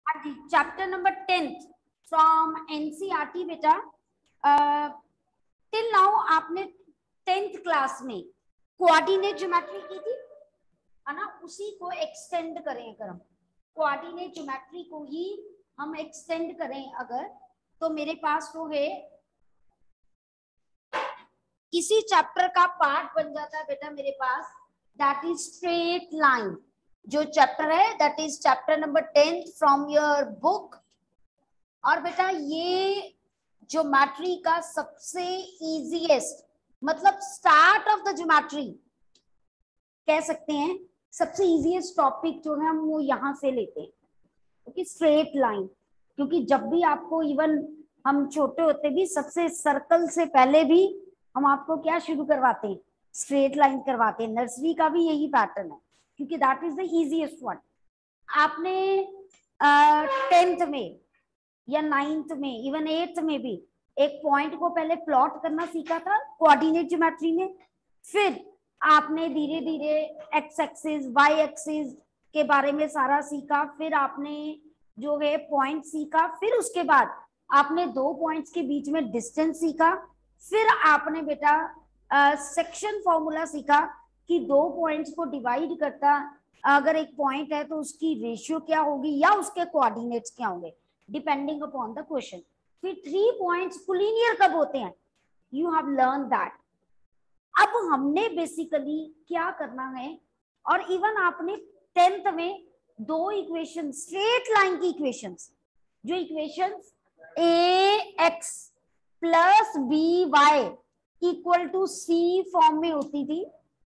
हाँ जी, chapter number 10 from NCERT बेटा। टिल नाउ आपने 10th क्लास में कोऑर्डिनेट ज्योमेट्री की थी, है ना। उसी को एक्सटेंड करें अगर हम कोऑर्डिनेट ज्योमेट्री को ही हम एक्सटेंड करें अगर, तो मेरे पास तो है इसी चैप्टर का पार्ट बन जाता है बेटा मेरे पास, दैट इज स्ट्रेट लाइन। जो चैप्टर है that is chapter number 10 from your book. और बेटा ये ज्योमेट्री का सबसे इजीएस्ट, मतलब स्टार्ट ऑफ द ज्योमेट्री कह सकते हैं, सबसे इजीएस्ट टॉपिक जो है हम वो यहाँ से लेते हैं, क्योंकि स्ट्रेट लाइन। क्योंकि जब भी आपको, इवन हम छोटे होते भी, सबसे सर्कल से पहले भी हम आपको क्या शुरू करवाते हैं, स्ट्रेट लाइन करवाते हैं। नर्सरी का भी यही पैटर्न है, क्योंकि that is the easiest one. आपने 10th में या 9th में, इवन 8th में भी एक पॉइंट को पहले प्लॉट करना सीखा था कोऑर्डिनेट ज्योमेट्री में। फिर आपने धीरे धीरे एक्स एक्सिस वाई एक्सिस के बारे में सारा सीखा। फिर आपने जो है पॉइंट सीखा। फिर उसके बाद आपने दो पॉइंट्स के बीच में डिस्टेंस सीखा। फिर आपने बेटा सेक्शन फॉर्मूला सीखा कि दो पॉइंट्स को डिवाइड करता अगर एक पॉइंट है तो उसकी रेशियो क्या होगी या उसके कोऑर्डिनेट्स क्या होंगे, डिपेंडिंग अपॉन द क्वेश्चन। फिर 3 पॉइंट्स कोलिनियर कब होते हैं, यू हैव लर्न दैट। अब हमने बेसिकली क्या करना है, और इवन आपने 10th में दो इक्वेशन, स्ट्रेट लाइन की इक्वेशंस, जो equations A X plus B Y equal to C form में होती थी,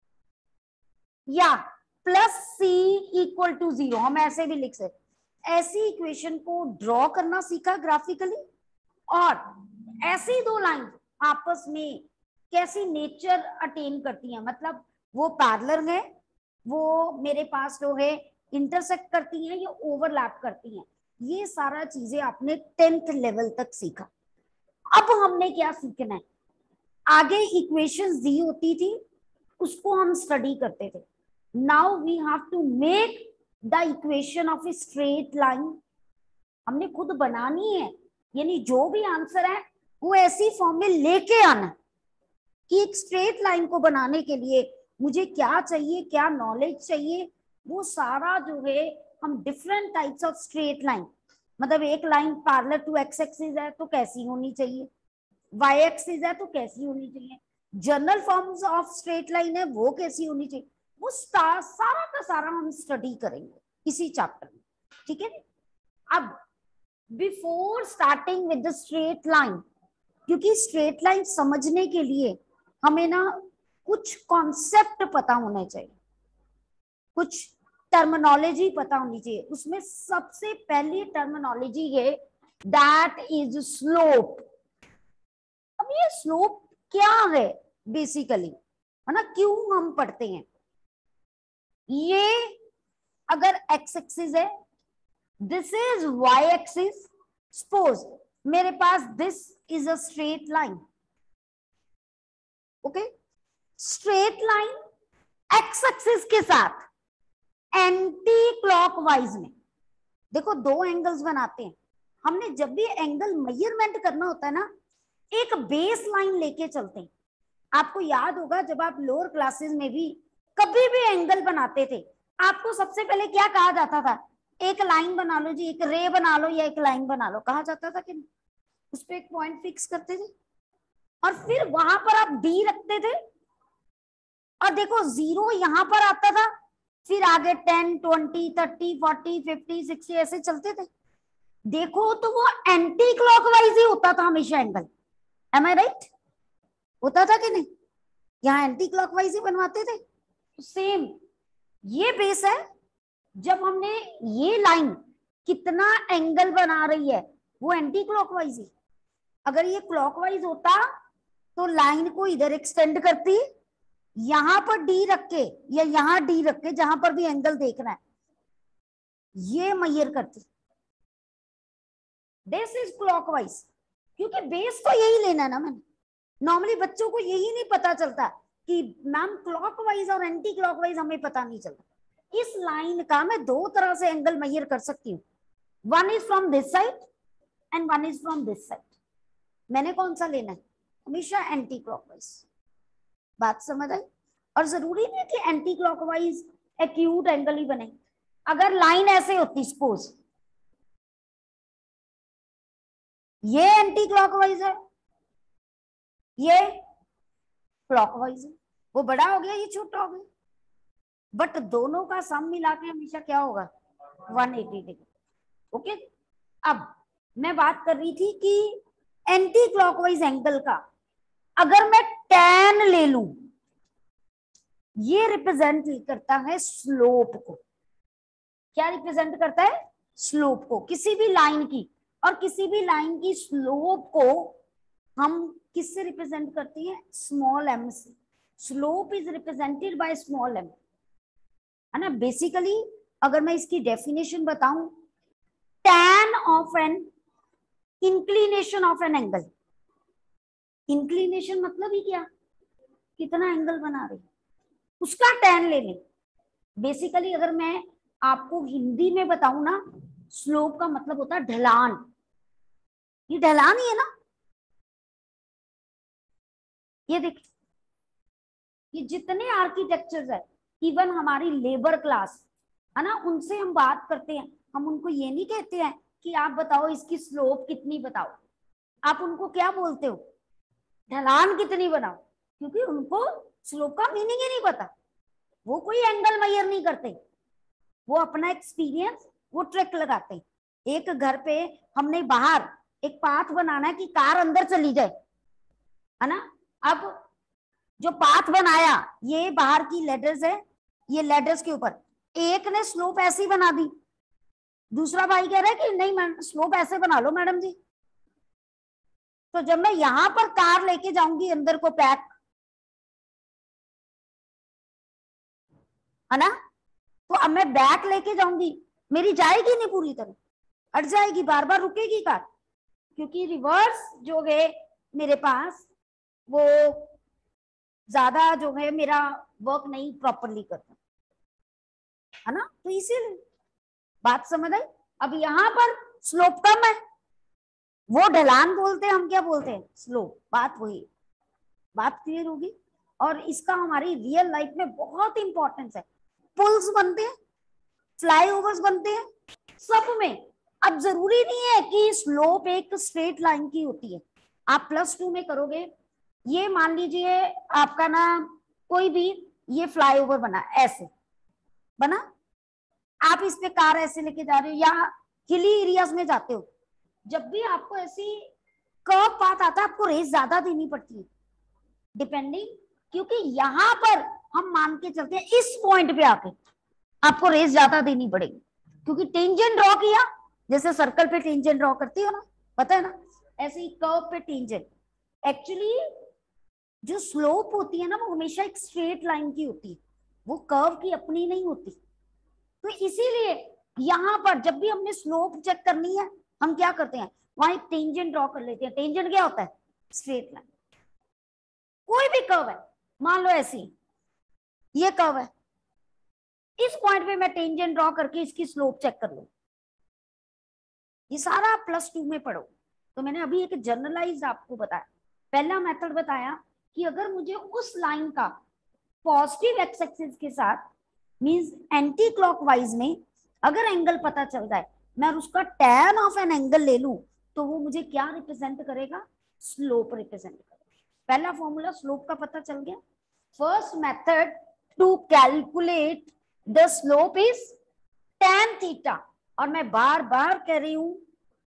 या प्लस सी इक्वल टू 0, हम ऐसे भी लिख सकते। ऐसी इक्वेशन को ड्रॉ करना सीखा ग्राफिकली, और ऐसी दो लाइन आपस में कैसी नेचर अटेन करती हैं, मतलब वो पैरेलल है, वो मेरे पास जो है इंटरसेक्ट करती हैं या ओवरलैप करती हैं। ये सारा चीजें आपने 10th लेवल तक सीखा। अब हमने क्या सीखना है, आगे इक्वेशंस दी होती थी उसको हम स्टडी करते थे। Now we have to make the equation of a straight line. हमने खुद बनानी है, यानी जो भी आंसर है वो ऐसी फॉर्म में लेके आना कि एक स्ट्रेट लाइन को बनाने के लिए मुझे क्या चाहिए, क्या नॉलेज चाहिए, वो सारा जो है हम different types of straight line, मतलब एक line parallel to X axis है तो कैसी होनी चाहिए, वाई एक्सिस है तो कैसी होनी चाहिए, general forms of straight line है वो कैसी होनी चाहिए, वो सारा का सारा हम स्टडी करेंगे इसी चैप्टर में, ठीक है। अब before starting with the straight line, क्योंकि स्ट्रेट लाइन समझने के लिए हमें ना कुछ कॉन्सेप्ट पता होने चाहिए, कुछ टर्मिनोलॉजी पता होनी चाहिए। उसमें सबसे पहली टर्मिनोलॉजी है दैट इज स्लोप। अब ये स्लोप क्या है बेसिकली, है ना, क्यों हम पढ़ते हैं। ये अगर एक्स एक्सिस है, this is Y axis, suppose मेरे पास this is a straight line, okay. Straight line X axis के साथ एंटी क्लॉकवाइज में, देखो दो एंगल्स बनाते हैं। हमने जब भी एंगल मेजरमेंट करना होता है ना, एक बेस लाइन लेके चलते हैं। आपको याद होगा जब आप लोअर क्लासेस में भी कभी भी एंगल बनाते थे, आपको सबसे पहले क्या कहा जाता था, एक लाइन बना लो जी, एक रे बना लो या एक लाइन बना लो, कहा जाता था कि उस पर एक पॉइंट फिक्स करते थे और फिर वहां पर आप डी रखते थे, और देखो 0 यहां पर आता था, फिर आगे 10 20 30 40 50 60 ऐसे चलते थे। देखो तो वो एंटी क्लॉकवाइज ही होता था हमेशा एंगल, एम आई राइट, होता था कि नहीं, यहाँ एंटी क्लॉकवाइज ही बनवाते थे। सेम ये बेस है, जब हमने ये लाइन कितना एंगल बना रही है वो एंटी क्लॉकवाइज ही। अगर ये क्लॉकवाइज होता तो लाइन को इधर एक्सटेंड करती, यहां पर डी रख के या यहां डी रख के, जहां पर भी एंगल देखना है ये मेजर करती। दिस इज क्लॉकवाइज, क्योंकि बेस तो यही लेना है ना। मैंने नॉर्मली बच्चों को यही नहीं पता चलता कि मैम क्लॉकवाइज और एंटी क्लॉकवाइज हमें पता नहीं चलता। इस लाइन का मैं दो तरह से एंगल मेजर कर सकती हूँ, one is from this side and one is from this side. मैंने कौन सा लेना है? हमेशा एंटी क्लॉकवाइज। बात समझ आई? और जरूरी नहीं कि एंटी क्लॉकवाइज एक्यूट एंगल ही बने। अगर लाइन ऐसे होती, सपोज ये एंटी क्लॉकवाइज है, ये क्लॉकवाइज है, वो बड़ा हो गया, ये छोटा हो गया, बट दोनों का सम मिला के हमेशा क्या होगा? 180 डिग्री। ओके, अब मैं बात कर रही थी कि एंटी क्लॉकवाइज एंगल का अगर मैं tan ले लूं, ये रिप्रेजेंट करता है स्लोप को। क्या रिप्रेजेंट करता है? स्लोप को, किसी भी लाइन की। और किसी भी लाइन की स्लोप को हम किससे रिप्रेजेंट करते हैं? स्मॉल m से। Slope is represented by small m, है ना। बेसिकली अगर मैं इसकी डेफिनेशन बताऊं, tan of an inclination of an angle. Inclination मतलब ही क्या? कितना एंगल बना रही, उसका tan ले लें। बेसिकली अगर मैं आपको हिंदी में बताऊं ना, स्लोप का मतलब होता है ढलान। ये ढलान ही है ना। ये देख, ये जितने आर्किटेक्चर्स है, इवन हमारी लेबर क्लास है ना, उनसे हम बात करते हैं, हम उनको ये नहीं कहते हैं कि आप बताओ इसकी स्लोप कितनी बताओ। आप उनको क्या बोलते हो? ढलान कितनी बनाओ, क्योंकि उनको स्लोप का मीनिंग ही नहीं पता। वो कोई एंगल मेजर नहीं करते, वो अपना एक्सपीरियंस, वो ट्रिक लगाते हैं। एक घर पे हमने बाहर एक पाथ बनाना है कि कार अंदर चली जाए, है ना। अब जो पाथ बनाया, ये बाहर की लेडर्स है, ये लेडर्स के ऊपर एक ने स्लोप ऐसी बना दी, दूसरा भाई कह रहा है कि नहीं स्लोप ऐसे बना लो मैडम जी। तो जब मैं यहां पर कार लेके जाऊंगी अंदर को पैक, है ना, तो अब मैं बैक लेके जाऊंगी, मेरी जाएगी नहीं पूरी तरह, अट जाएगी, बार बार रुकेगी कार, क्योंकि रिवर्स जो है मेरे पास वो ज्यादा जो है मेरा वर्क नहीं प्रॉपरली करता, है ना। तो इसीलिए बात समझ आई। अब यहां पर स्लोप कम है, वो ढलान बोलते हैं, हम क्या बोलते हैं? स्लोप। बात वही, बात क्लियर होगी। और इसका हमारी रियल लाइफ में बहुत इंपॉर्टेंस है। पुल्स बनते हैं, फ्लाईओवर्स बनते हैं, सब में। अब जरूरी नहीं है कि स्लोप एक स्ट्रेट लाइन की होती है। आप +2 में करोगे, ये मान लीजिए आपका ना कोई भी ये फ्लाईओवर बना, ऐसे बना, आप इस पे कार ऐसे लेके जा रहे हो या हिली एरियाज में जाते हो, जब भी आपको ऐसी कर्व पाथ आता है, आपको रेस ज्यादा देनी पड़ती है डिपेंडिंग, क्योंकि यहां पर हम मान के चलते हैं इस पॉइंट पे आके आपको रेस ज्यादा देनी पड़ेगी, क्योंकि टेंजेंट ड्रॉ किया, जैसे सर्कल पे टेंजेंट ड्रॉ करती हो ना, पता है ना, ऐसे ही कर्व पे टेंजेंट। एक्चुअली जो स्लोप होती है ना, वो हमेशा एक स्ट्रेट लाइन की होती है, वो कर्व की अपनी नहीं होती। तो इसीलिए यहां पर जब भी हमने स्लोप चेक करनी है, हम क्या करते हैं? वहां एक टेंजेंट ड्रॉ कर लेते हैं। टेंजेंट क्या होता है? Straight line. कोई भी कर्व है, मान लो ऐसी ये कर्व है, इस पॉइंट पे मैं टेंजेंट ड्रॉ करके इसकी स्लोप चेक कर लूं। ये सारा आप +2 में पढ़ो। तो मैंने अभी एक जनरलाइज आपको बताया, पहला मेथड बताया कि अगर मुझे उस लाइन का पॉजिटिव एक्स एक्सिस के साथ मींस एंटी क्लॉकवाइज में अगर एंगल पता चल जाए, मैं उसका tan ऑफ एन एंगल ले लूं, तो वो मुझे क्या रिप्रेजेंट करेगा? स्लोप रिप्रेजेंट करेगा। पहला फॉर्मूला स्लोप का पता चल गया। First method to calculate the slope is tan theta, और मैं बार बार कह रही हूं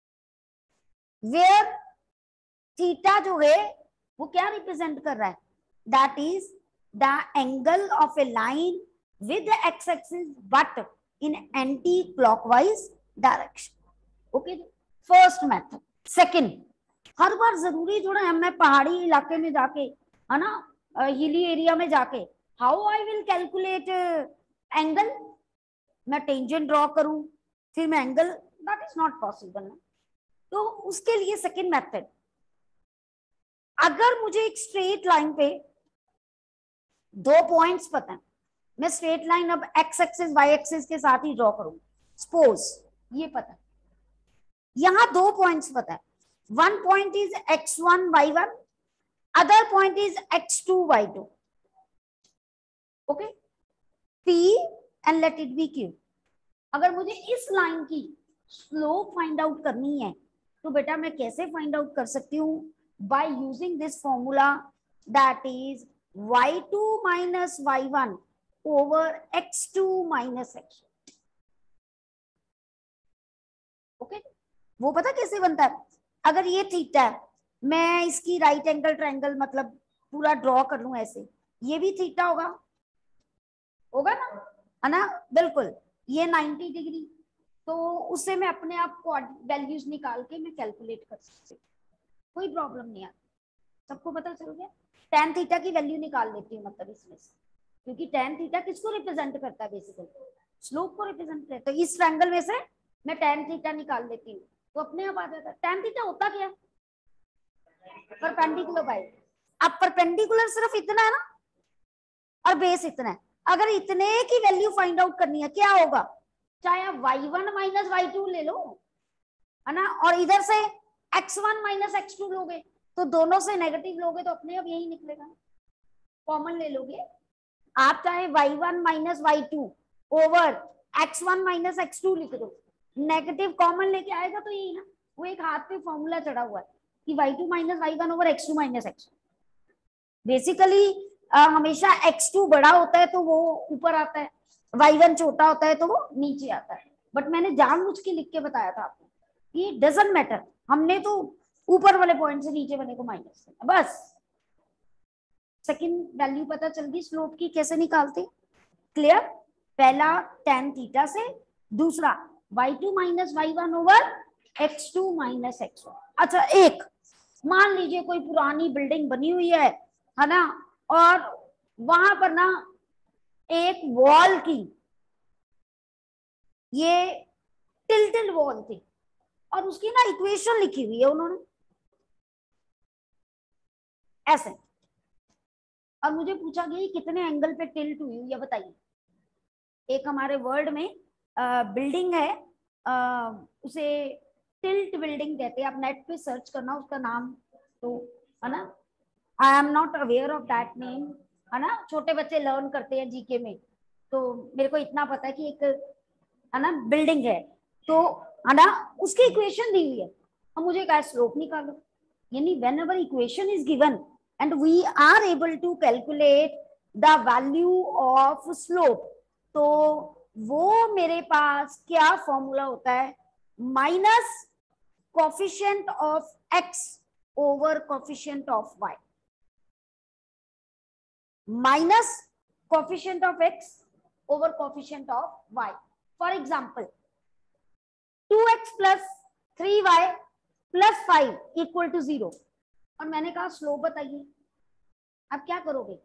वेयर थीटा जो है वो क्या रिप्रेजेंट कर रहा है? That is the angle of a line with the x-axis but in anti-clockwise direction. Okay, first method. Second, हर बार जरूरी जो है मैं पहाड़ी इलाके में जाके, है ना, हिली एरिया में जाके how I will calculate angle? मैं टेंजेंट ड्रॉ करूं फिर मैं angle, that is not possible ना। तो उसके लिए सेकेंड मेथड, अगर मुझे एक स्ट्रेट लाइन पे 2 पॉइंट्स पता है, मैं स्ट्रेट लाइन अब एक्स एक्सिस वाई एक्सिस के साथ ही ड्रॉ करूंगी। सपोज ये पता, यहां 2 पॉइंट्स पता है, one point is x1 y1, other point is x2 y2. Okay, p and let it be q. अगर मुझे इस लाइन की स्लोप फाइंड आउट करनी है तो बेटा मैं कैसे फाइंड आउट कर सकती हूँ? By using this formula that is y2 minus y1 over x2 minus x1. Okay, वो पता कैसे बनता है? अगर ये थीटा है, मैं इसकी राइट एंगल ट्रायंगल मतलब पूरा ड्रॉ कर लूं ऐसे, ये भी थीटा होगा, होगा ना, है ना? बिल्कुल, ये 90 डिग्री, तो उससे मैं अपने आप को वैल्यूज निकाल के मैं कैलकुलेट कर सकती हूँ, कोई प्रॉब्लम नहीं है. सबको पता चल गया? tan थीटा की वैल्यू निकाल लेती हूँ मतलब इसमें से, क्योंकि tan थीटा किसको रिप्रेजेंट करता है? बेसिकली स्लोप को रिप्रेजेंट करता है. तो इस ट्रायंगल में से मैं tan थीटा निकाल लेती हूँ तो अपने आप आ जाता है. tan थीटा होता क्या? Perpendicular by. अब परपेंडिकुलर सिर्फ इतना है ना, और बेस इतना है. अगर इतने की वैल्यू फाइंड आउट करनी है, क्या होगा? चाहे आप y1 माइनस y2 ले लो, है ना, और इधर से x1 माइनस x2 लोगे, तो दोनों से नेगेटिव लोगे तो अपने आप यही निकलेगा, कॉमन ले लोगे आप. चाहे y1 minus y2 over x1 minus x2 लिख दो, नेगेटिव कॉमन लेके आएगा तो यही ना. वो एक हाथ पे फॉर्मूला चढ़ा हुआ है कि y2 minus y1 over x2 minus x1. Basically हमेशा x2 बड़ा होता है तो वो ऊपर आता है, y1 छोटा होता है तो वो नीचे आता है. बट मैंने जानबूझ के लिख के बताया था आपको कि डजंट मैटर, हमने तो ऊपर वाले पॉइंट से नीचे वाले को माइनस करना बस. सेकंड वैल्यू पता चल गई स्लोप की कैसे निकालते. क्लियर? पहला tan थीटा से, दूसरा y2 minus y1 over x2 minus x1. अच्छा, एक मान लीजिए कोई पुरानी बिल्डिंग बनी हुई है ना, और वहां पर ना एक वॉल की ये टिल्टेड वॉल थी और उसकी ना इक्वेशन लिखी हुई है उन्होंने ऐसे, और मुझे पूछा गया कितने एंगल पे टिल्ट हुई हुई है बताइए. एक हमारे वर्ल्ड में बिल्डिंग है, उसे टिल्ट बिल्डिंग कहते हैं. आप नेट पे सर्च करना उसका नाम, तो है ना, I am not aware of that name, है ना. छोटे बच्चे लर्न करते हैं जीके में, तो मेरे को इतना पता है कि एक, है ना, बिल्डिंग है, तो है ना, उसकी इक्वेशन दी हुई है और मुझे कहा स्लोप निकालो. यानी whenever equation is given and we are able to calculate the value of slope, तो वो मेरे पास क्या फॉर्मूला होता है? Minus coefficient of x over coefficient of y. Minus coefficient of x over coefficient of y. For example 2x plus 3y plus 5 equal to 0, और मैंने कहा स्लोप बताइए. अब क्या करोगे?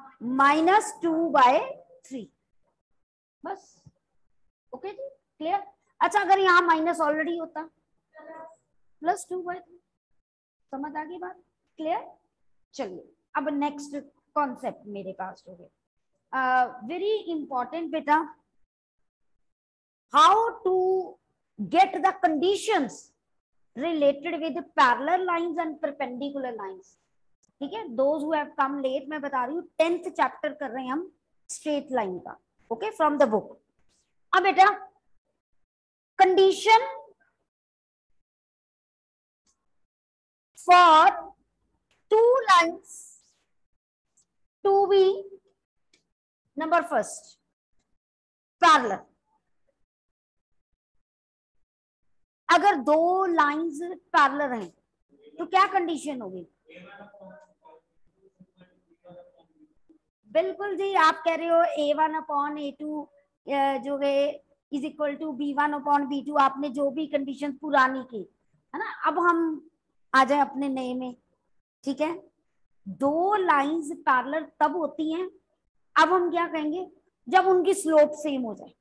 -2/3 बस. ओके जी, क्लियर? अच्छा, अगर यहाँ माइनस ऑलरेडी होता +2/3, समझ आ गई बात? क्लियर? चलिए अब नेक्स्ट कॉन्सेप्ट मेरे पास हो गया, वेरी इंपॉर्टेंट बेटा, how to get the conditions related with parallel lines and perpendicular lines. ठीक है, those who have come late, मैं बता रही हूँ 10th चैप्टर कर रहे हैं हम स्ट्रेट लाइन का. Okay, from the book. अब बेटा condition for two lines to be, number first, parallel. अगर दो लाइंस पैरेलल हैं तो क्या कंडीशन होगी? बिल्कुल जी, आप कह रहे हो A1/A2 जो है इज इक्वल टू B1/B2. आपने जो भी कंडीशन पुरानी की, है ना. अब हम आ जाए अपने नए में. ठीक है, दो लाइंस पैरेलल तब होती हैं, अब हम क्या कहेंगे, जब उनकी स्लोप सेम हो जाए.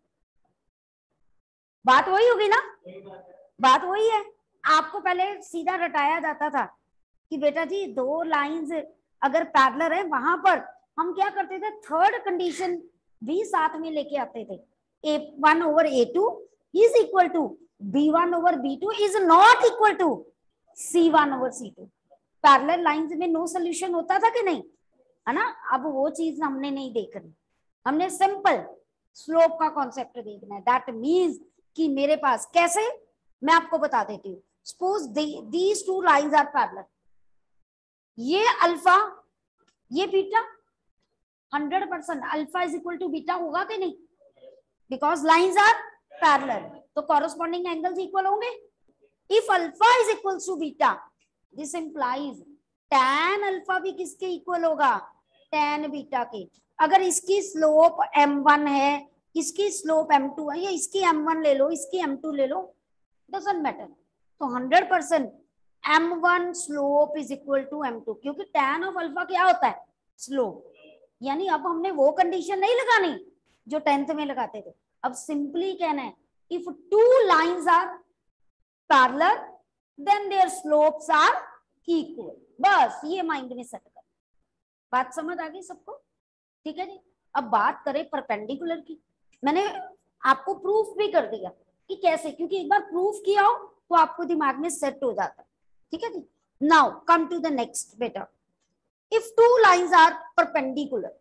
बात वही होगी ना, बात वही है. आपको पहले सीधा रटाया जाता था कि बेटा जी दो लाइंस अगर पैरेलल है, वहां पर हम क्या करते थे, थर्ड कंडीशन भी साथ में लेके आते थे. A1/A2 is equal to B1 over B2 is not equal to C1 over C2. Parallel lines में नो सोल्यूशन होता था कि नहीं, है ना। अब वो चीज हमने नहीं देखनी, हमने सिंपल स्लोप का कॉन्सेप्ट देखना है। दैट मीन्स कि मेरे पास कैसे, मैं आपको बता देती हूँ। Suppose these two lines are parallel, ये अल्फा ये beta, 100% alpha is equal to beta होगा कि नहीं, बिकॉज लाइंस आर पैरेलल, तो कॉरेस्पॉन्डिंग एंगल्स इक्वल होंगे। If alpha is equal to beta, this implies tan alpha भी किसके इक्वल होगा, tan बीटा के। अगर इसकी स्लोप m1 है, इसकी स्लोप m2 है, या इसकी m1 ले लो, इसकी m2 ले लो, डजंट मैटर। तो 100% m1 slope is equal to m2, क्योंकि tan ऑफ अल्फा क्या होता है, स्लोप। यानी अब हमने वो कंडीशन नहीं लगानी जो 10th में लगाते थे। अब सिंपली कहना है, if two lines are parallel then their slopes are equal. बस ये माइंड में सेट कर, बात समझ आ गई सबको, ठीक है जी। अब बात करें परपेंडिकुलर की। मैंने आपको प्रूफ भी कर दिया कि कैसे, क्योंकि एक बार प्रूफ किया हो तो आपको दिमाग में सेट हो जाता है, ठीक है जी। Now come to the next बेटा। If two lines are perpendicular,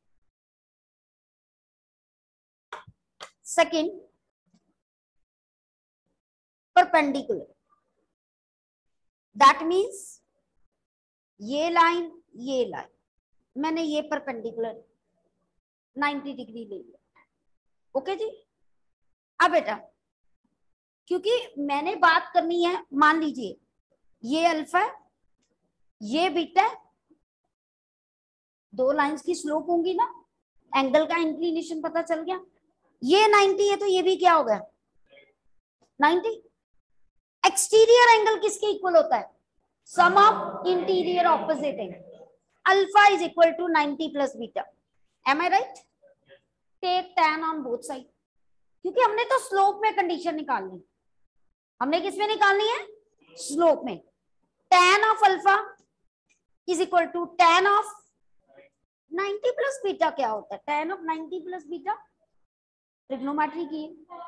second perpendicular, that means ये लाइन मैंने ये परपेंडिकुलर 90 डिग्री ले लिया, ओके जी। अब बेटा क्योंकि मैंने बात करनी है, मान लीजिए ये अल्फा है, ये बीटा है, दो लाइंस की स्लोप होंगी ना, एंगल का इंक्लिनेशन पता चल गया। ये 90 है तो ये भी क्या हो गया 90। एक्सटीरियर एंगल किसके इक्वल होता है, sum of interior opposite angle. Alpha is equal to 90 plus beta, am I right. Take tan on both side, क्योंकि हमने तो स्लोप में कंडीशन निकालनी, हमने किस में निकालनी है, स्लोप में। tan of alpha is equal to tan of 90 plus beta. क्या होता है tan of 90 plus beta, trigonometry की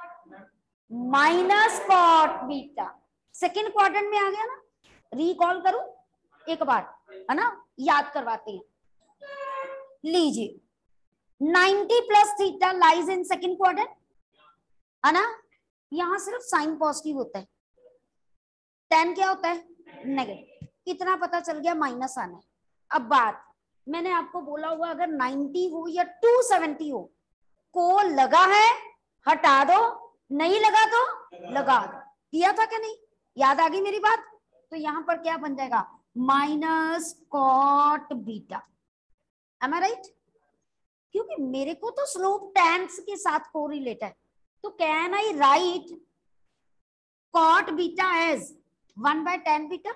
minus cot beta. Second quadrant में आ गया ना, रिकॉल करूं एक बार, है ना, याद करवाते हैं। लीजिए 90 plus theta lies in second quadrant, है ना। यहां सिर्फ साइन पॉजिटिव होता है, tan क्या होता है नेगेटिव। कितना पता चल गया, माइनस आना है। अब बात मैंने आपको बोला हुआ, अगर 90 हो या 270 हो, को लगा है हटा दो, नहीं लगा तो लगा दो। किया था क्या नहीं, याद आ गई मेरी बात। तो यहां पर क्या बन जाएगा, minus cot beta, am I right. क्योंकि मेरे को तो स्लोप tan के साथ कोरिलेट है, तो can I write cot beta as 1/tan beta.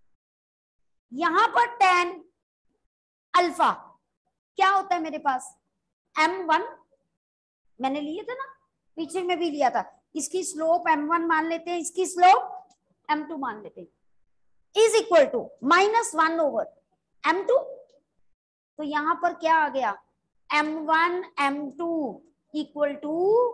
यहां पर tan अल्फा क्या होता है मेरे पास, m1 मैंने लिए थे ना, पीछे में भी लिया था। इसकी स्लोप m1 मान लेते हैं, इसकी स्लोप m2 मान लेते हैं, is equal to -1 over m2। तो यहां पर क्या आ गया, m1 m2 इक्वल टू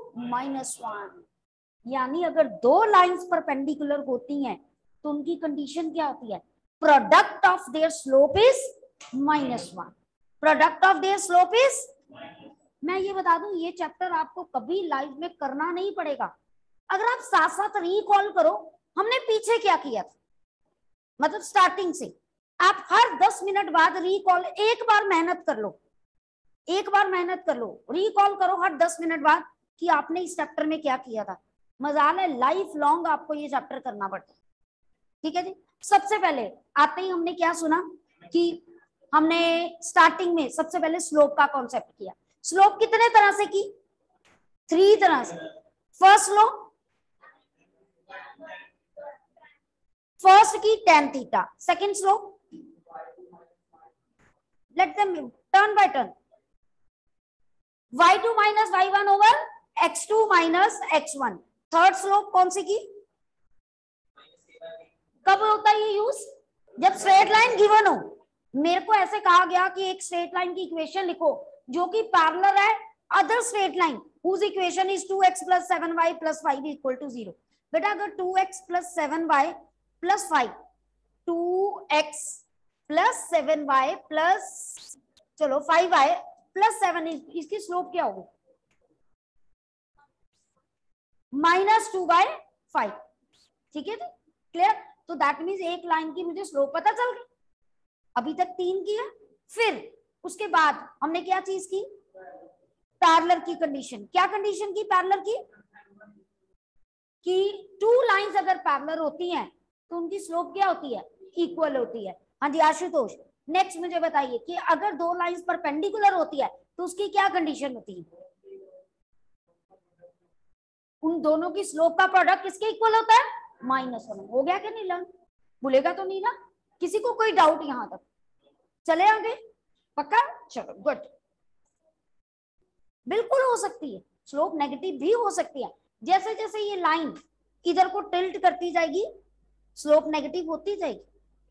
-1। यानी अगर दो लाइंस परपेंडिकुलर होती हैं तो उनकी कंडीशन क्या होती है, product of their slope is -1। Product of their slope is, मैं ये बता दूं, ये चैप्टर आपको कभी लाइफ में करना नहीं पड़ेगा। अगर आप साथ साथ रिकॉल करो, हमने पीछे क्या किया था, मतलब स्टार्टिंग से आप हर 10 मिनट बाद रिकॉल, एक बार मेहनत कर लो, एक बार मेहनत कर लो, रिकॉल करो हर 10 मिनट बाद कि आपने इस चैप्टर में क्या किया था। मजाल है, लाइफ लॉन्ग आपको ये चैप्टर करना पड़ता है, ठीक है जी। सबसे पहले आते ही हमने क्या सुना कि हमने स्टार्टिंग में सबसे पहले स्लोप का कॉन्सेप्ट किया। स्लोप कितने तरह से की, 3 तरह से। फर्स्ट लो, फर्स्ट की tan theta, second slope, let them turn by turn, y2 minus y1 over x2 minus x1। Third slope कौन सी की, कब होता है ये यूज, जब स्ट्रेट लाइन गिवन हो। मेरे को ऐसे कहा गया कि एक स्ट्रेट लाइन की इक्वेशन लिखो जो कि पैरेलल है other straight line whose equation is 2x plus 7y plus 5 equal to 0. बेटा अगर 2x plus 7y plus 5, 2x plus 7y plus चलो 5y plus 7, इसकी स्लोप क्या होगी? -2/5. ठीक है, क्लियर? तो दैट मीन्स एक लाइन की मुझे स्लोप पता चल गई। अभी तक 3 की है। फिर उसके बाद हमने क्या चीज की? पैरेलल की कंडीशन। क्या कंडीशन की पैरेलल की? कि 2 लाइंस अगर पैरेलल होती हैं तो उनकी स्लोप क्या होती है? इक्वल होती है। हाँ जी आशुतोष, नेक्स्ट मुझे बताइए कि अगर 2 लाइंस परपेंडिकुलर होती है तो उसकी क्या कंडीशन होती है? उन दोनों की स्लोप का प्रोडक्ट किसके इक्वल होता है? -1। हो गया क्या? नहीं लर्न भूलेगा तो नहीं ना? किसी को कोई डाउट यहां तक? चले आगे? पक्का? चलो गुड। बिल्कुल हो सकती है, स्लोप नेगेटिव भी हो सकती है। जैसे जैसे ये लाइन इधर को टिल्ट करती जाएगी स्लोप नेगेटिव होती जाएगी।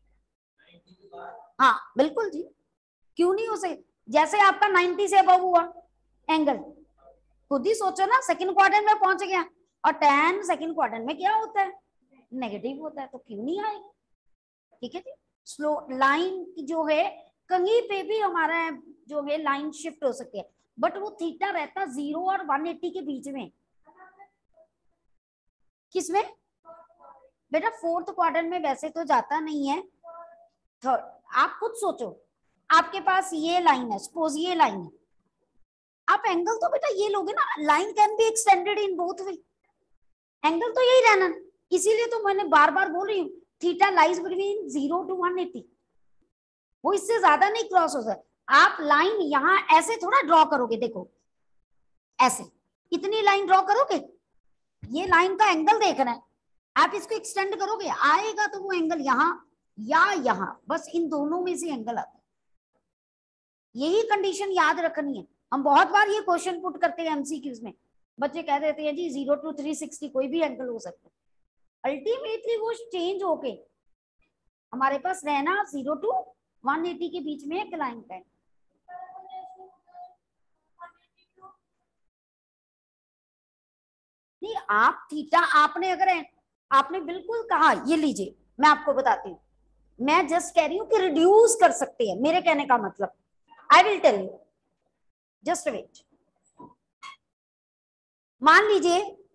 हाँ बिल्कुल जी, क्यों नहीं हो सकती? जैसे आपका 90 से अबव हुआ एंगल, खुद ही सोचो ना, सेकंड क्वाड्रेंट में पहुंच गया और tan सेकंड क्वाड्रेंट में क्या होता है? नेगेटिव होता है, तो क्यों नहीं आएगा? ठीक है जी। स्लो लाइन जो है कहीं पे भी हमारा जो है लाइन शिफ्ट हो सकती है, बट वो थीटा रहता 0 और 180 के बीच में। किसमें? बेटा फोर्थ क्वाड्रेंट में वैसे तो जाता नहीं है। थर्ड, आप खुद सोचो, आपके पास ये लाइन है, सपोज ये लाइन है, आप एंगल तो बेटा ये लोगे ना, line can be extended in both way, angle तो यही रहना। इसीलिए तो मैंने बार बार बोल रही हूँ थीटा लाइज बिटवीन 0 to 180, वो इससे ज्यादा नहीं क्रॉस हो सकता। आप लाइन यहां ऐसे थोड़ा ड्रॉ करोगे, देखो ऐसे इतनी लाइन ड्रॉ करोगे, ये लाइन का एंगल देखना है, आप इसको एक्सटेंड करोगे आएगा तो वो एंगल यहां या यहां, बस इन दोनों में से एंगल आता है। यही कंडीशन याद रखनी है। हम बहुत बार ये क्वेश्चन पुट करते हैं एमसीक्यूज में, बच्चे कह देते हैं जी 0 to 360 कोई भी एंगल हो सकता है। अल्टीमेटली वो चेंज होके हमारे पास रहना 0 to 180 के बीच में एक लाइन का है। नहीं आप थीटा आपने अगर आपने बिल्कुल कहा, ये लीजिए मैं आपको बताती हूँ, मैं जस्ट कह रही हूँ कि रिड्यूस कर सकते हैं, मेरे कहने का मतलब I will tell you, just wait. मान लीजिए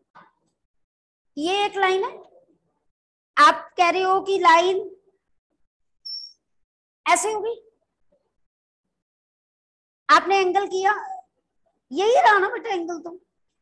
ये एक लाइन है, आप कह रहे हो कि लाइन ऐसे होगी, आपने एंगल किया, यही रहा ना बेटा एंगल, तो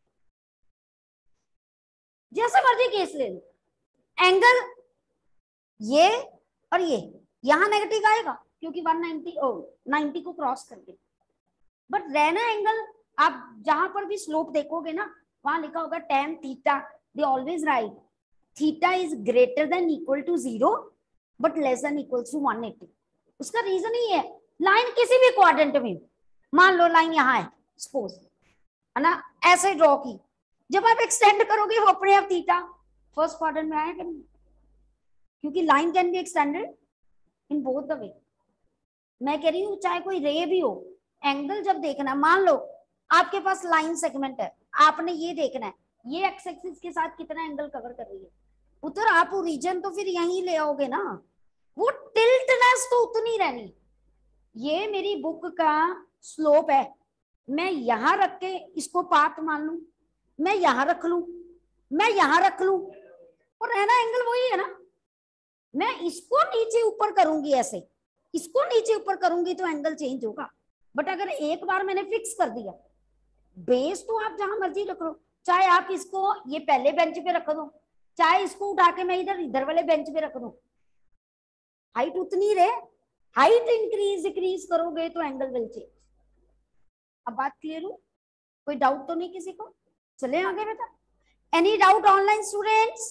जैसे मर्जी केस ले लो, एंगल ये और ये, यहां नेगेटिव आएगा क्योंकि 90 को क्रॉस कर गए, बट रहना एंगल, आप जहां पर भी स्लोप देखोगे ना वहां लिखा होगा tan theta, they always right theta is greater than equal to 0 but less than equal to 180। उसका रीजन ही है, लाइन किसी भी क्वाड्रेंट में, मान लो लाइन यहाँ है सपोज, है ना, ऐसे ड्रॉ की, जब आप एक्सटेंड करोगे वो अपने आप थीटा फर्स्ट क्वाड्रेंट में आएगा नहीं, क्योंकि line can be extended in both the way. मैं कह रही हूँ चाहे कोई रे भी हो, एंगल जब देखना, मान लो आपके पास लाइन सेगमेंट है, आपने ये देखना है ये एक्स एक्सिस के साथ कितना एंगल कवर कर रही है, उधर आप ओरिजिन तो फिर यहीं ले आओगे ना, वो टिल्टनेस तो उतनी रहनी। ये मेरी बुक का स्लोप है, मैं यहां रख के इसको पाथ मान लू, मैं यहां रख लू, मैं यहां रख लू, और रहना एंगल वही है ना। मैं इसको नीचे ऊपर करूंगी, ऐसे इसको नीचे ऊपर करूंगी तो एंगल चेंज होगा, बट अगर एक बार मैंने फिक्स कर दिया, बेस तो आप जहां मर्जी रख लो, चाहे आप इसको ये पहले बेंच पे रख दो, चाहे इसको उठा के मैं इधर इधर वाले बेंच पे रख दूं, हाइट उतनी रहे, हाइट इंक्रीज डिक्रीज करोगे तो एंगल विल चेंज। अब बात क्लियर हो? कोई डाउट तो नहीं किसी को? चले आगे बेटा, एनी डाउट ऑनलाइन स्टूडेंट्स?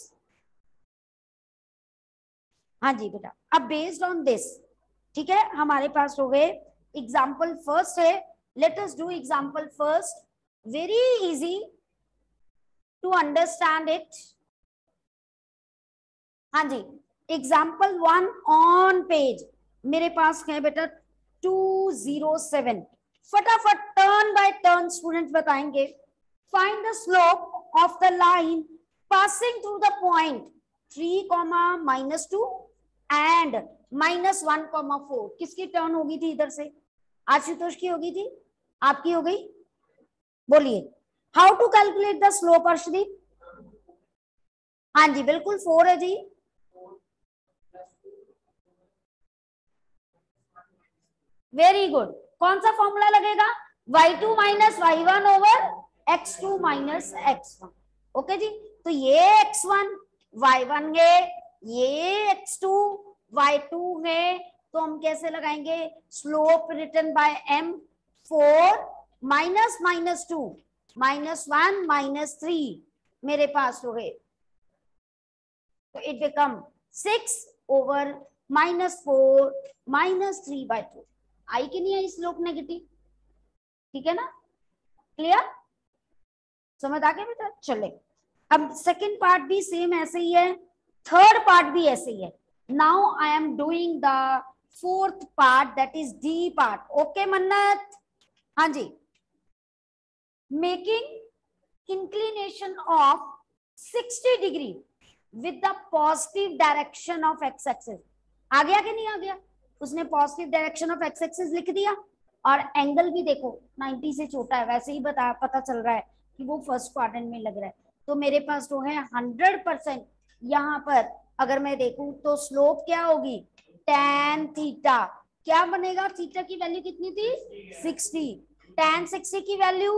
हाँ जी बेटा, अब बेस्ड ऑन दिस, ठीक है, हमारे पास हो गए एग्जाम्पल फर्स्ट है, let us do example first, very easy to understand it. हाँ जी, एग्जाम्पल 1 ऑन पेज मेरे पास है बेटा 207, फटाफट टर्न बाय टर्न स्टूडेंट्स बताएंगे. Find the slope of the line passing through the point 3, -2 and -1, 4. किसकी टर्न होगी थी इधर से? आशुतोष की होगी थी, आपकी हो गई. बोलिए, how to calculate the slope Arshdeep? हाँ जी बिल्कुल 4 है जी. Very good. कौन सा फॉर्मूला लगेगा? y2 - y1 over x2 - x1. Okay जी. तो ये x1 y1 है, ये x2 y2 है. तो हम कैसे लगाएंगे? स्लोप रिटन बाय m 4 -2 -1 -3 मेरे पास हो गए. तो इट बिकम 6 ओवर -4 -3/2. आई कि नहीं आई स्लोप नेगेटिव? ठीक है ना? क्लियर? समझ आ गया बेटा? चले, अब सेकंड पार्ट भी सेम ऐसे ही है, थर्ड पार्ट भी ऐसे ही है. Now I am doing the fourth part, that is D part. Okay Mannat? हाँ जी. Making inclination of 60 degree with the positive direction of X axis. आ गया कि नहीं आ गया? उसने positive direction of X axis लिख दिया और एंगल भी देखो 90 से छोटा है. वैसे ही पता चल रहा है कि वो फर्स्ट क्वाड्रेंट में लग रहा है. तो मेरे पास जो है 100% यहाँ पर अगर मैं देखूं तो स्लोप क्या होगी? tan theta. क्या बनेगा? थीटा की वैल्यू कितनी थी? 60. tan 60 की वैल्यू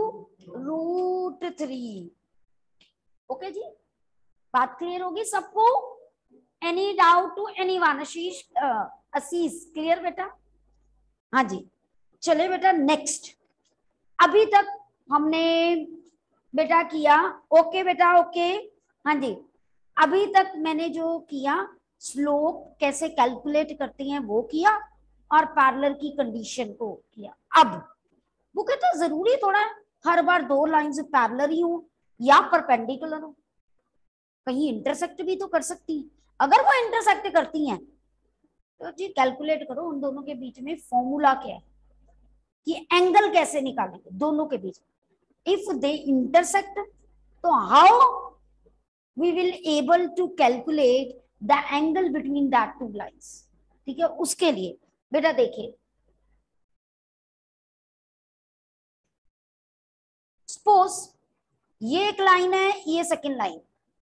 √3. ओके जी, बात क्लियर होगी सबको? Any doubt to anyone? Ashish Asis clear बेटा? हाँ जी. चले बेटा नेक्स्ट. अभी तक हमने बेटा किया. ओके बेटा ओके. हाँ जी. अभी तक मैंने जो किया, स्लोप कैसे कैलकुलेट करते हैं वो किया और पैरेलल की कंडीशन को किया. अब वो कहते जरूरी थोड़ा है हर बार 2 लाइंस पैरेलल ही हो या परपेंडिकुलर हो, कहीं इंटरसेक्ट भी तो कर सकती है. अगर वो इंटरसेक्ट करती हैं तो जी कैलकुलेट करो उन दोनों के बीच में फॉर्मूला क्या है कि एंगल कैसे निकालेंगे दोनों के बीच. इफ दे इंटरसेक्ट तो how we will able to calculate the angle between that 2 lines. ठीक है, उसके लिए बेटा देखिए, सपोज ये एक लाइन है, ये सेकंड लाइन,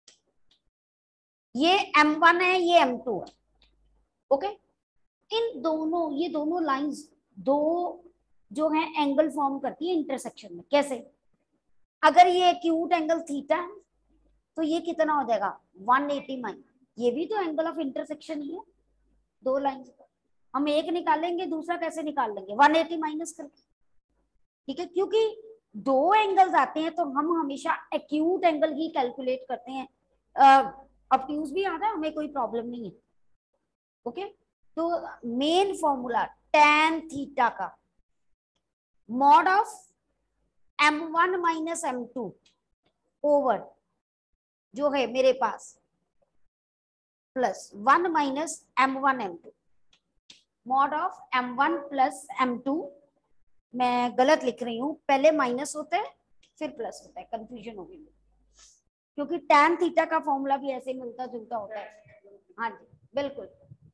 ये M1 है, ये M2 है. ओके, इन दोनों, ये दोनों लाइंस दो जो है एंगल फॉर्म करती है इंटरसेक्शन में. कैसे? अगर ये एक्यूट एंगल थीटा है तो ये कितना हो जाएगा? 180 माइनस. ये भी तो एंगल ऑफ इंटरसेक्शन ही है दो लाइंस का. हम एक निकालेंगे, दूसरा कैसे निकाल लेंगे? 180 माइनस करके. ठीक है, क्योंकि दो एंगल्स आते हैं तो हम हमेशा एक्यूट एंगल ही कैलकुलेट करते हैं. ऑब्ट्यूज भी आता है, हमें कोई प्रॉब्लम नहीं है. ओके, तो मेन फॉर्मूला tan थीटा का mod of M1 - M2 over जो है मेरे पास plus 1 - M1 M2. Mod of M1 + M2. मैं गलत लिख रही हूं, पहले माइनस होता है फिर प्लस होता है, कंफ्यूजन होगी क्योंकि tan थीटा का फॉर्मूला भी ऐसे मिलता जुलता होता है. हाँ जी बिल्कुल,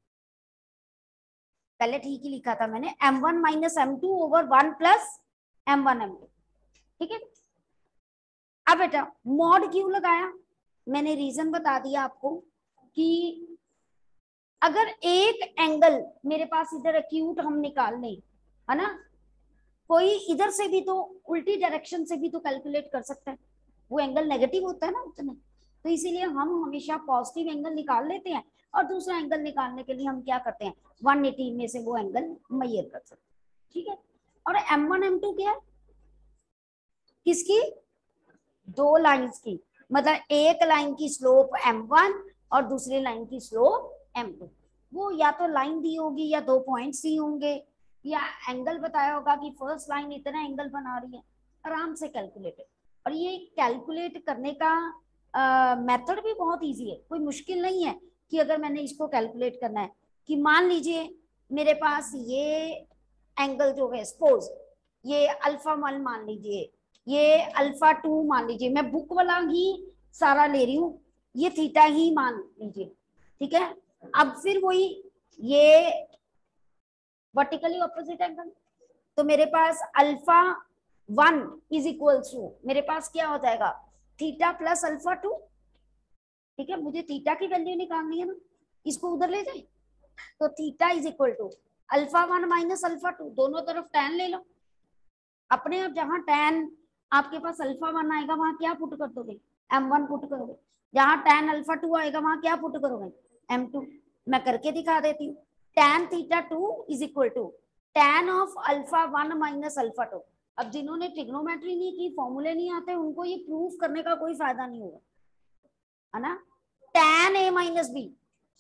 पहले ठीक ही लिखा था मैंने. M1 - M2 over 1 + M1 M2. ठीक है. अब बेटा मॉड क्यों लगाया? मैंने रीजन बता दिया आपको कि अगर एक एंगल मेरे पास इधर एक्यूट हम निकाल लें, है ना, कोई इधर से भी तो उल्टी डायरेक्शन से भी तो कैलकुलेट कर सकता है. वो एंगल नेगेटिव होता है ना उतना. तो इसीलिए हम हमेशा पॉजिटिव एंगल निकाल लेते हैं और दूसरा एंगल निकालने के लिए हम क्या करते हैं? 180 में से वो एंगल मेजर कर सकते हैं. ठीक है. और M1 M2 क्या है? किसकी? दो लाइंस की. मतलब एक लाइन की स्लोप M1 और दूसरी लाइन की स्लोप M2. वो या तो लाइन दी होगी या 2 पॉइंट्स ही होंगे या एंगल बताया होगा कि फर्स्ट लाइन इतना एंगल बना रही है. आराम से कैलकुलेट. और ये कैलकुलेट करने का मेथड भी बहुत इजी है, कोई मुश्किल नहीं है कि अगर मैंने इसको कैलकुलेट करना है कि मान लीजिए मेरे पास ये एंगल जो है, सपोज ये अल्फा 1 मान लीजिए, ये अल्फा 2 मान लीजिए, मैं बुक वाला ही सारा ले रही हूँ, ये थीटा ही मान लीजिए, ठीक है। अब फिर वही ये वर्टिकली ऑपोजिट एंगल, तो मेरे पास अल्फा 1 इज इक्वल टू, मेरे पास क्या हो जाएगा, थीटा प्लस अल्फा 2, ठीक है। मुझे थीटा की वैल्यू निकालनी है ना, इसको उधर ले जाए, तो theta is equal to alpha 1 minus alpha 2, दोनों तरफ tan ले लो अपने आप। जहां tan आपके पास अल्फा 1 आएगा वहां क्या पुट कर दोगे, m1 पुट करोगे। जहां tan अल्फा 2 आएगा वहां क्या पुट करोगे, m2। मैं करके दिखा देती हूँ। tan theta 2 is equal to tan of alpha 1 minus alpha 2। अब जिन्होंने ट्रिग्नोमेट्री नहीं की, फॉर्मूले नहीं आते, उनको ये प्रूफ करने का कोई फायदा नहीं होगा, है ना। tan a minus B,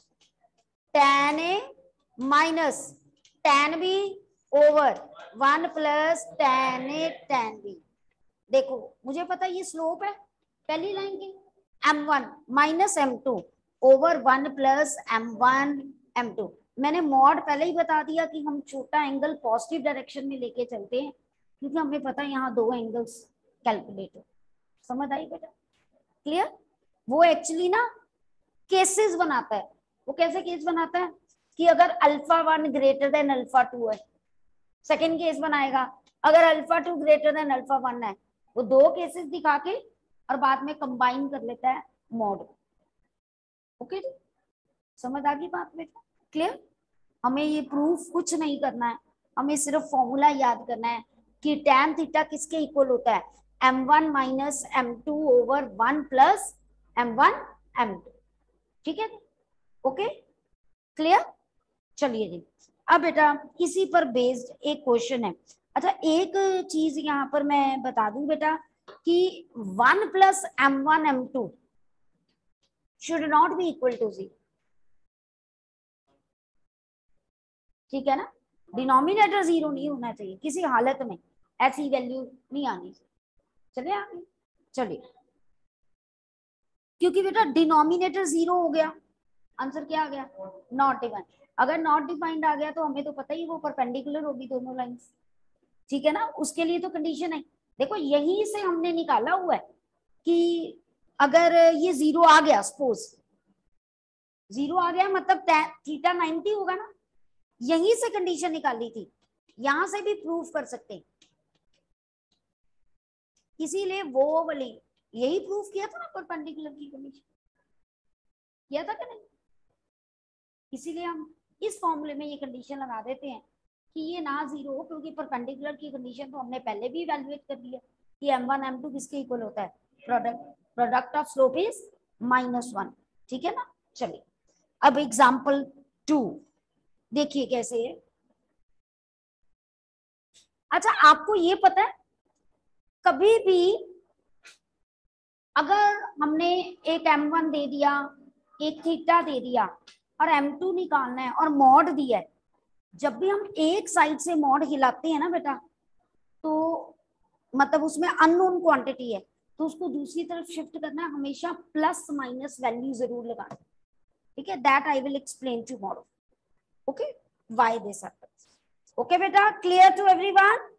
tan a minus tan b over 1 plus tan a tan b। देखो मुझे पता है ये स्लोप है पहली लाइन की, m1 minus m2 over 1 plus m1 m2। मैंने मॉड पहले ही बता दिया कि हम छोटा एंगल पॉजिटिव डायरेक्शन में लेके चलते हैं, क्योंकि हमें पता है यहाँ दो एंगल्स कैलकुलेट हो। समझ आई बेटा, क्लियर। वो एक्चुअली ना केसेस बनाता है। वो कैसे केस बनाता है कि अगर अल्फा 1 ग्रेटर देन अल्फा 2 है, सेकेंड केस बनाएगा अगर अल्फा 2 ग्रेटर देन अल्फा 1 है, वो दो केसेस दिखा के और बाद में कंबाइन कर लेता है मॉड। ओके जी, समझ आ गई बात बेटा, क्लियर। हमें ये प्रूफ कुछ नहीं करना है, हमें सिर्फ फॉर्मूला याद करना है कि tan थीटा किसके इक्वल होता है, m1 minus m2 over 1 plus m1 m2, ठीक है। Okay clear. चलिए जी, अब बेटा इसी पर बेस्ड एक क्वेश्चन है। अच्छा एक चीज यहाँ पर मैं बता दूं बेटा कि 1 plus m1 m2 should not be equal to 0, ठीक है ना। डिनोमिनेटर 0 नहीं होना चाहिए किसी हालत में, ऐसी वैल्यू नहीं आनी चाहिए। चलिए आगे चलिए, क्योंकि बेटा डिनोमिनेटर 0 हो गया, आंसर क्या आ गया, नॉट डिफाइंड। अगर नॉट डिफाइंड आ गया तो हमें तो पता ही वो परपेंडिकुलर होगी दोनों लाइंस, ठीक है ना। उसके लिए तो कंडीशन है, देखो यहीं से हमने निकाला हुआ है कि अगर ये 0 आ गया, सपोज 0 आ गया मतलब थीटा 90 होगा ना, यहीं से कंडीशन निकाली थी, यहां से भी प्रूफ कर सकते हैं। इसीलिए वो वाली यही प्रूफ किया था ना परपेंडिकुलर की कंडीशन, किया था कि नहीं। इसीलिए हम इस फॉर्मूले में ये कंडीशन लगा देते हैं कि ये ना 0 हो, क्योंकि परपेंडिकुलर की कंडीशन तो हमने पहले भी इवैल्यूएट कर लिया कि m1 m2 किसके इक्वल होता है, प्रोडक्ट ऑफ स्लोप इज -1, ठीक है ना। चलिए अब एग्जांपल 2 देखिए कैसे है। अच्छा आपको ये पता है कभी भी अगर हमने एक m1 दे दिया, एक थीटा दे दिया और m2 निकालना है और मॉड दिया है, जब भी हम एक साइड से मॉड हिलाते हैं ना बेटा, तो मतलब उसमें अननोन क्वांटिटी है, तो उसको दूसरी तरफ शिफ्ट करना है, हमेशा प्लस माइनस वैल्यू जरूर लगाना, ठीक है। That I will explain tomorrow, okay, why this happens. Okay बेटा, क्लियर टू एवरीवन।